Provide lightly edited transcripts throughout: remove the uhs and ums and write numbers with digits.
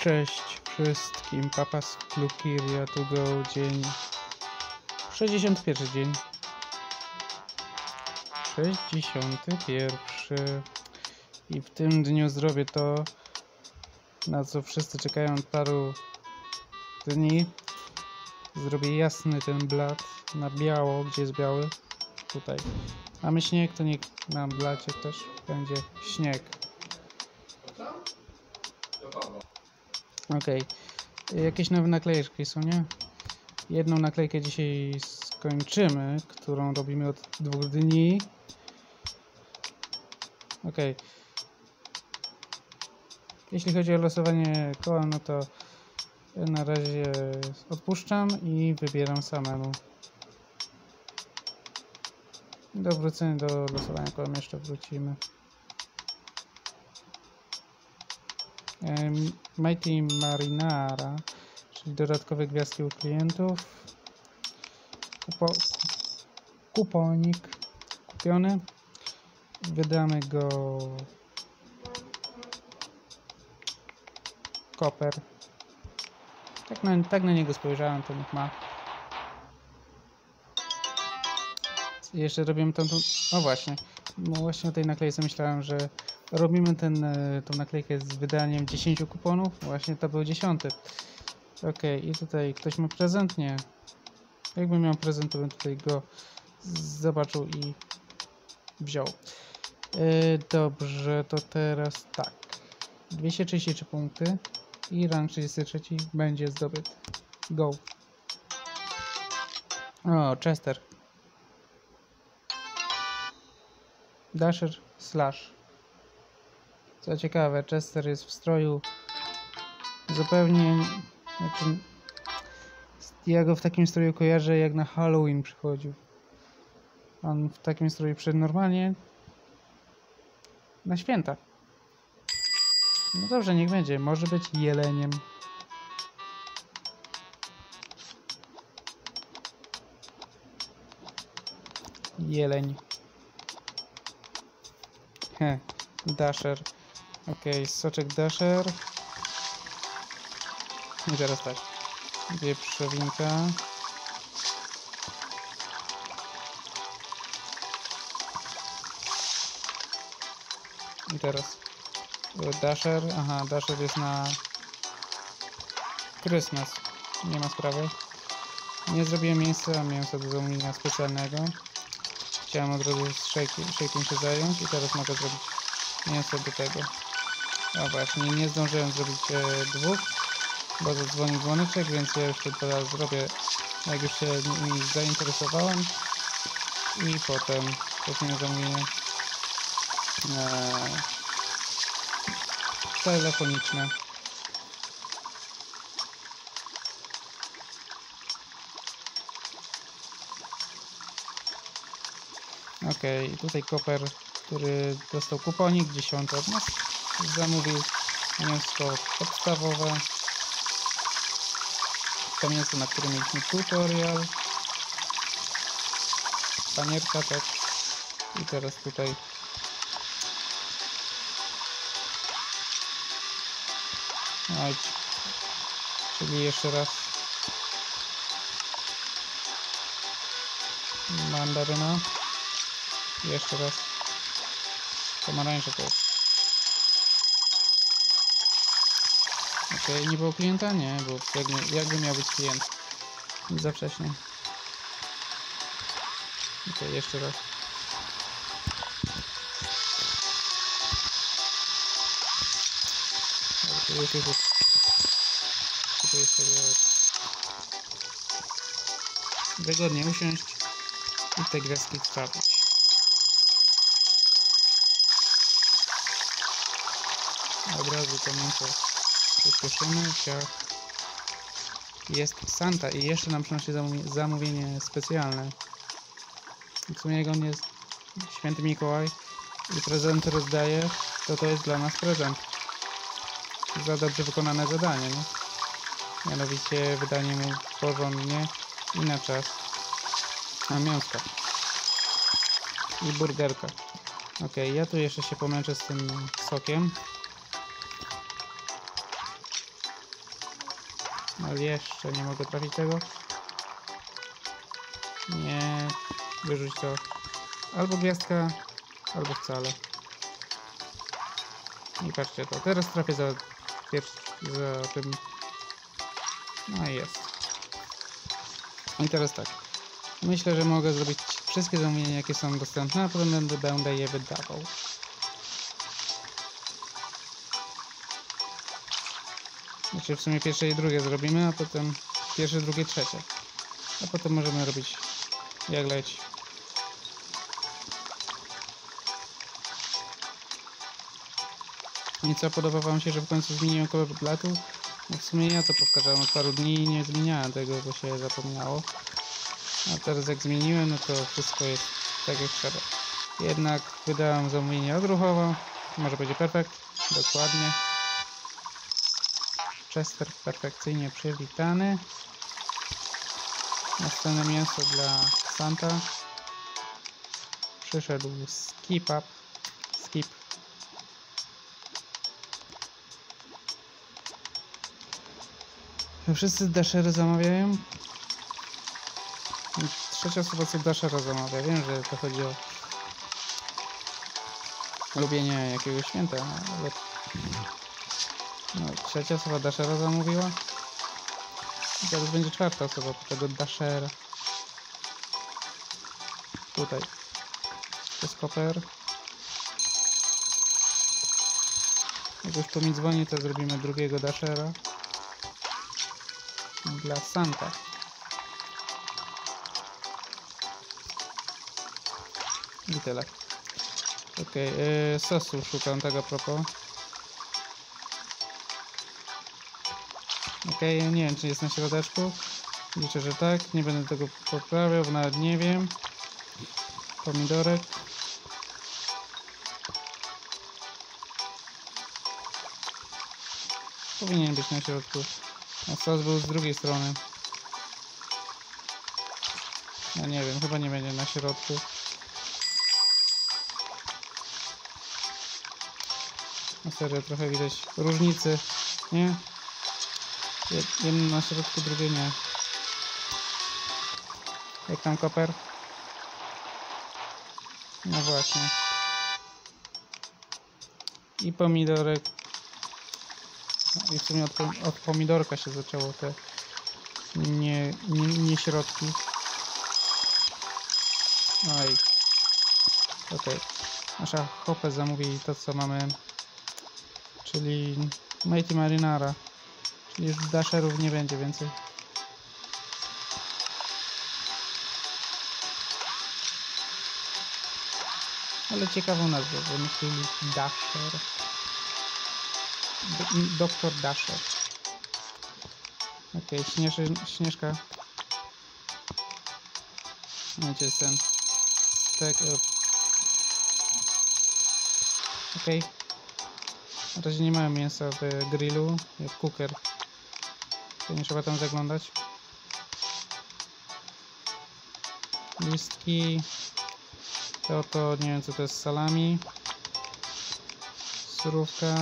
Cześć wszystkim, Papa z Klukiria to go, dzień 61 dzień 61 i w tym dniu zrobię to, na co wszyscy czekają od paru dni. Zrobię jasny ten blat na biało. Gdzie jest biały? Tutaj. Mamy śnieg, to niech na blacie też będzie śnieg. Okej. Jakieś nowe naklejki są, nie? Jedną naklejkę dzisiaj skończymy, którą robimy od 2 dni. Okej. Jeśli chodzi o losowanie koła, no to na razie odpuszczam i wybieram samemu. Do wrócenia do losowania kołem jeszcze wrócimy. Mighty Marinara, czyli dodatkowe gwiazdki u klientów. Kuponik kupiony. Wydamy go koper. Tak na niego spojrzałem, to niech ma. I jeszcze robimy tą... O właśnie. No właśnie o tej naklejce myślałem, że robimy tą naklejkę z wydaniem 10 kuponów. Właśnie to był 10. Okej, i tutaj ktoś ma prezent? Nie. Jakbym miał prezent, to bym tutaj go zobaczył i wziął. Dobrze, to teraz tak. 233 punkty i rank 33 będzie zdobyty. Go. O, Chester. Dasher Slash. Co ciekawe, Chester jest w stroju zupełnie... Znaczy, ja go w takim stroju kojarzę, jak na Halloween przychodził. On w takim stroju przyszedł normalnie na święta. No dobrze, niech będzie. Może być jeleniem. Jeleń. Dasher. Okej, soczek Dasher. I teraz tak. Wieprzowinka. I teraz Dasher. Aha, Dasher jest na Christmas. Nie ma sprawy. Nie zrobiłem mięsa do zamówienia specjalnego. Chciałem od razu z shake'iem się zająć i teraz mogę zrobić mięso do tego. A właśnie, nie zdążyłem zrobić dwóch, bo zadzwonił dzwoneczek, więc ja już to teraz zrobię, jak już się nimi zainteresowałem. I potem zamówienie telefoniczne. Okej, tutaj Koper, który dostał kuponik 10 od nas, zamówił mięsko podstawowe. To mięso, na którym mieliśmy tutorial. Panierka, tak. I teraz tutaj chodź. Czyli jeszcze raz mandaryna. I jeszcze raz pomarańcze to jest. Okej, nie było klienta? Nie, bo jakby miał być klient. Za wcześnie. Okej, jeszcze raz. Dobrze, już. Tutaj jeszcze wygodnie usiąść i te gwiazdki wstawić. Od razu to mięso przyspieszymy. Jest Santa i jeszcze nam przynosi zamówienie specjalne. W sumie jak on jest Święty Mikołaj i prezenty rozdaje, to jest dla nas prezent. Za dobrze wykonane zadanie, nie? Mianowicie wydanie mu porządnie i na czas. A mięsko. I burgerka. Okej, ja tu jeszcze się pomęczę z tym sokiem. Ale jeszcze nie mogę trafić tego. Nie. Wyrzuć to. Albo gwiazdka, albo wcale. I patrzcie to. Teraz trafię za tym. No i jest. I teraz tak. Myślę, że mogę zrobić wszystkie zamówienia, jakie są dostępne, a potem będę je wydawał. Znaczy w sumie pierwsze i drugie zrobimy, a potem pierwsze, drugie, trzecie. A potem możemy robić jak leci. I co, podoba wam się, że w końcu zmieniłem kolor blatu? No w sumie ja to powtarzałem od paru dni i nie zmieniałem tego, bo się zapomniało. A teraz jak zmieniłem, no to wszystko jest tak jak trzeba. Jednak wydałem zamówienie odruchowo. Może będzie perfekt. Dokładnie. Chester perfekcyjnie przywitany. Następne mięso dla Santa. Przyszedł Skip. Wszyscy Dashery zamawiają. Trzecia osoba co Dashera zamawia. Wiem, że to chodzi o lubienie jakiegoś święta, ale no, trzecia osoba Dashera zamówiła. I teraz będzie czwarta osoba po tego Dashera. Tutaj. To jest koper. Jak już to mi dzwoni, to zrobimy drugiego Dashera. Dla Santa. I tyle. Okej, sosu szukam tego a propos. Okej, nie wiem czy jest na środeczku. Liczę, że tak. Nie będę tego poprawiał, bo nawet nie wiem. Pomidorek. Powinien być na środku. A sos był z drugiej strony. Ja nie wiem, chyba nie będzie na środku. Na serio, trochę widać różnicy, nie? Jedno na środku, drugie nie. Jak tam koper? No właśnie. I pomidorek. No i w sumie od pomidorka się zaczęło te nie środki. Oj. Okej. Nasza Hoppe zamówi to co mamy. Czyli Mighty Marinara. Czyli już Dasherów nie będzie więcej. Ale ciekawą nazwę, wymyślili Dasher. Doktor Dasher. Okej, Śnieżka. Wiecie, jest ten stek. Okej. Na razie nie mamy mięsa w grillu, jak cooker. To nie trzeba tam zaglądać. Listki. To nie wiem co to jest, salami. Surówka.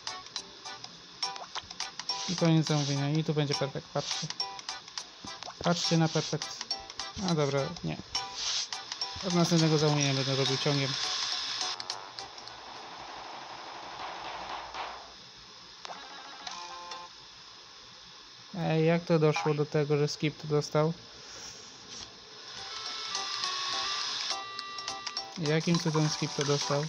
I koniec zamówienia. I tu będzie perfekt, patrzcie. Patrzcie na perfekt. A dobra, nie. Od następnego zamówienia będę robił ciągiem. Ej, jak to doszło do tego, że Skip to dostał? Jakim cudem Skip to dostał?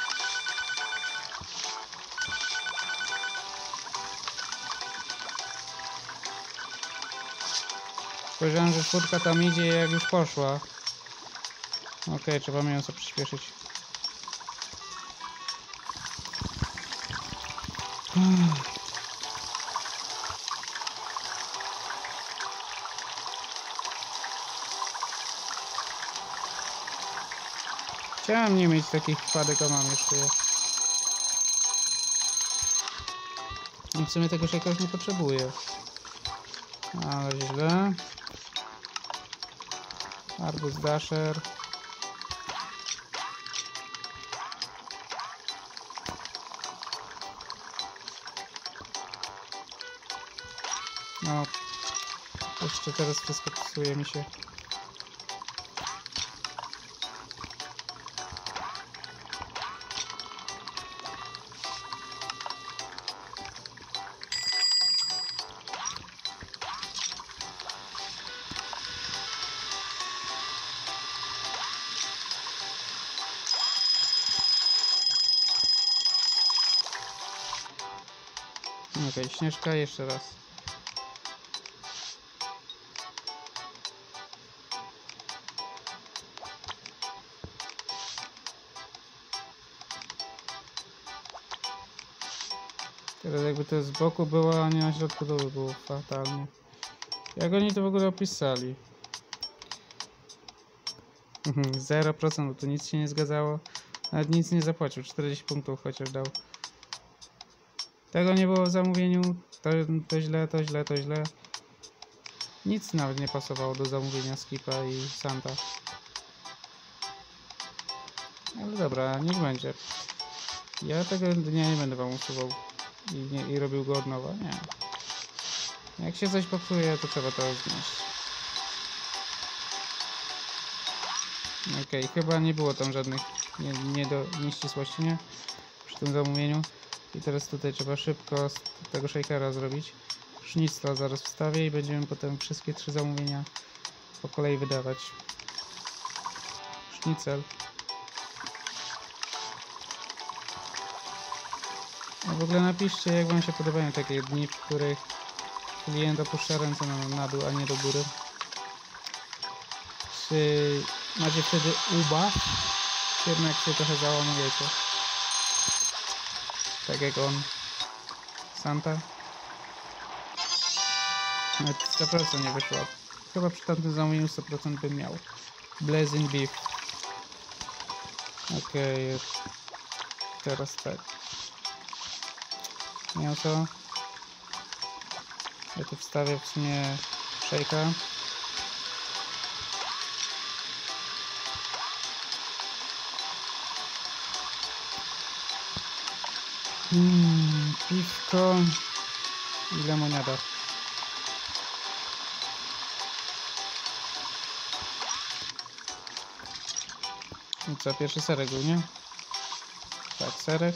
Spojrzałem, że czwórka tam idzie jak już poszła. Okej, trzeba mięso przyspieszyć. Chciałem nie mieć takich wpadek, a mam jeszcze je. I w sumie tego się jakoś nie potrzebuje. Ale źle. Arbuz Dasher. No, jeszcze teraz wszystko psuje mi się. Okej, Śnieżka, jeszcze raz. Teraz jakby to z boku było, a nie na środku, to by było fatalnie. Jak oni to w ogóle opisali? 0%, bo tu nic się nie zgadzało. Nawet nic nie zapłacił, 40 punktów chociaż dał. Tego nie było w zamówieniu, to źle, to źle, to źle. Nic nawet nie pasowało do zamówienia Skipa i Santa. Ale dobra, niech będzie. Ja tego dnia nie będę wam usuwał i robił go od nowa, nie. Jak się coś popsuje, to trzeba to znieść. Okej, chyba nie było tam żadnych nieścisłości, nie? Przy tym zamówieniu. I teraz tutaj trzeba szybko z tego shakera zrobić. Sznicla zaraz wstawię i będziemy potem wszystkie 3 zamówienia po kolei wydawać. Sznicel. A w ogóle napiszcie, jak wam się podobają takie dni, w których klient opuszcza ręce na dół, a nie do góry. Czy macie wtedy ubaw? Czy jednak się trochę załamujecie? Tak jak on. Santa. Nawet 100% nie wyszło. Chyba przy tamtym zamówieniu 100% bym miał. Blazing Beef. Okej. Teraz tak. Mięso. Ja tu wstawię w sumie shake'a. Piwko i lemoniada. I co, pierwszy serek był, nie? Tak, serek.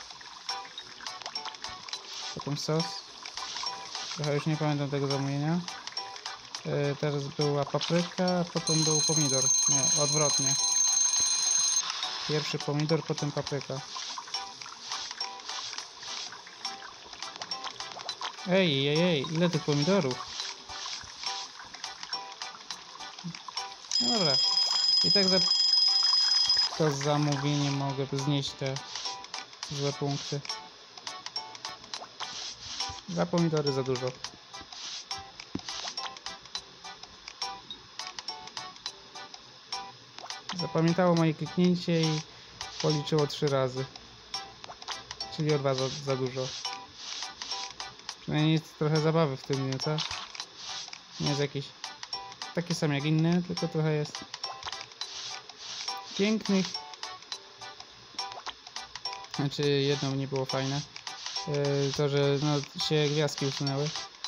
Potem sos. Trochę już nie pamiętam tego zamówienia. Teraz była papryka, a potem był pomidor. Nie, odwrotnie. Pierwszy pomidor, potem papryka. Ej, ile tych pomidorów? No dobra. I tak za to zamówienie mogę znieść te złe punkty. 2 pomidory za dużo. Zapamiętało moje kliknięcie i policzyło 3 razy. Czyli o 2 za dużo. Przynajmniej jest trochę zabawy w tym dniu, co? Nie jest jakiś taki sam jak inny, tylko trochę jest pięknych. Znaczy jedno nie było fajne. To, że no, się gwiazdki usunęły.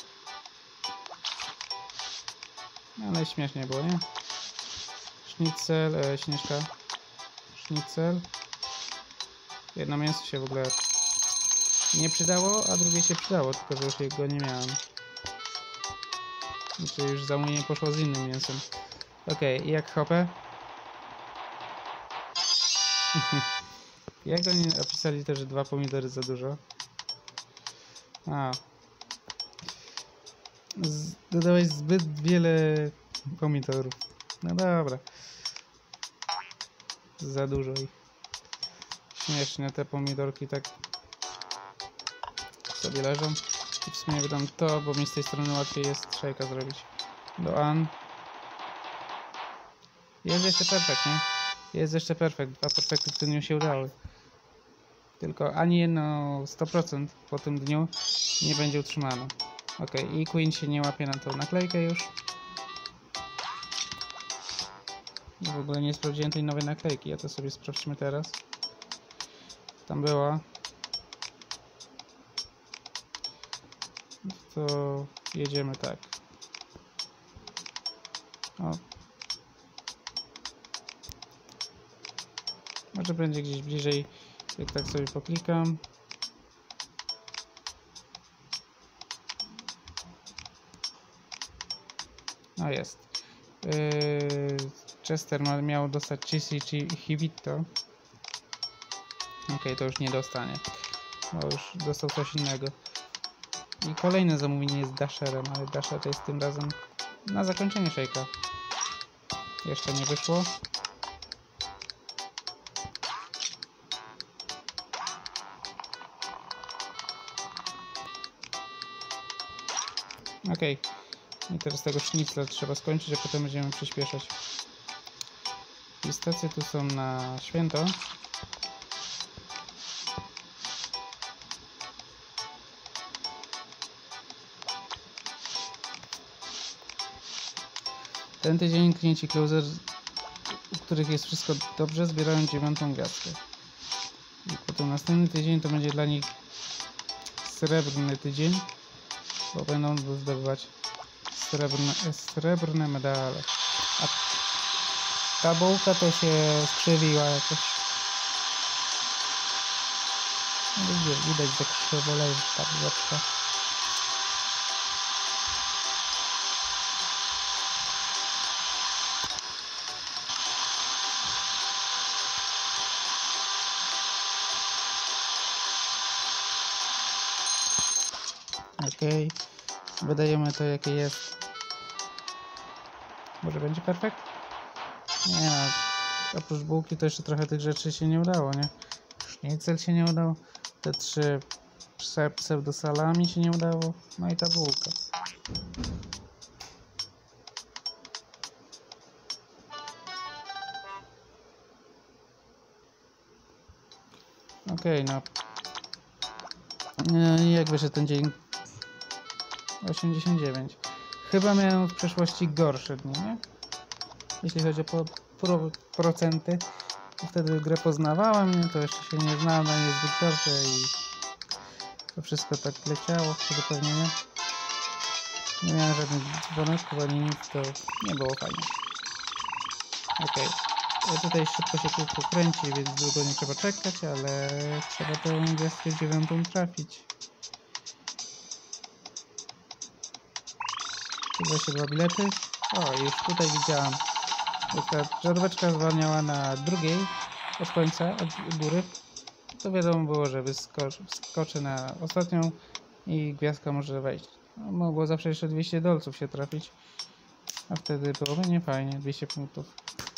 Ale śmiesznie było, nie? Schnitzel, Śnieżka. Schnitzel. Jedno mięso się w ogóle nie przydało, a drugie się przydało, tylko że już go nie miałem. Znaczy już zamówienie poszło z innym mięsem. Okej, i jak hopę? Jak oni opisali to, że 2 pomidory za dużo? A. Dodałeś zbyt wiele pomidorów. No dobra. Za dużo ich. Śmieszne te pomidorki tak sobie leżą. I w sumie wydam to, bo mi z tej strony łatwiej jest shake'a zrobić. Do An. Jest jeszcze perfekt, nie? Jest jeszcze perfekt. 2 perfekty w tym dniu się udały. Tylko ani jedno 100% po tym dniu nie będzie utrzymane. Ok, i Queen się nie łapie na tą naklejkę już. I w ogóle nie sprawdziłem tej nowej naklejki, a to sobie sprawdźmy teraz. Tam była. To jedziemy tak. O. Może będzie gdzieś bliżej, jak tak sobie poklikam. No jest. Chester miał dostać Chisi czy Hibito. Okej, to już nie dostanie. Bo już dostał coś innego. I kolejne zamówienie jest Dasherem, ale Dasher to jest tym razem na zakończenie Shake'a. Jeszcze nie wyszło. Okej. I teraz tego sznicla trzeba skończyć, a potem będziemy przyspieszać. Pistacje tu są na święto. Ten tydzień klienci Closer, u których jest wszystko dobrze, zbierają 9. gwiazdkę. I potem następny tydzień to będzie dla nich srebrny tydzień, bo będą zdobywać srebrne medale. A ta bułka to się skrzywiła jakoś. Widać, że krzywoleje ta bułeczka. Okej, wydajemy to jakie jest. Może będzie perfekt? Nie no, oprócz bułki to jeszcze trochę tych rzeczy się nie udało, nie? Sznicel się nie udał, te 3 pseudosalami się nie udało, no i ta bułka. Okej, no. Jak wyszedł ten dzień? 89. Chyba miałem w przeszłości gorsze dni, nie? Jeśli chodzi o procenty, to wtedy grę poznawałem, nie? To jeszcze się nie znałem na niezbyt dobrze i to wszystko tak leciało, wtedy pewnie nie miałem żadnych dzwoneczków ani nic, to nie było fajnie. Okej. Tutaj szybko się kółko kręci, więc długo nie trzeba czekać, ale trzeba tę gwiazdkę 9 trafić. 22 bilety. O, już tutaj widziałam. Ta żaróweczka zwalniała na drugiej od końca, od góry. To wiadomo było, że wyskoczy na ostatnią i gwiazdka może wejść. No, mogło zawsze jeszcze 200 dolców się trafić. A wtedy byłoby nie fajnie, 200 punktów.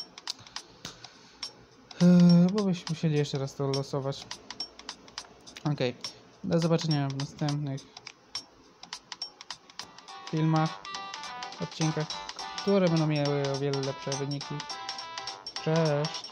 Bo byśmy musieli jeszcze raz to losować. Okej. Do zobaczenia w następnych filmach, odcinkach, które będą miały o wiele lepsze wyniki. Cześć!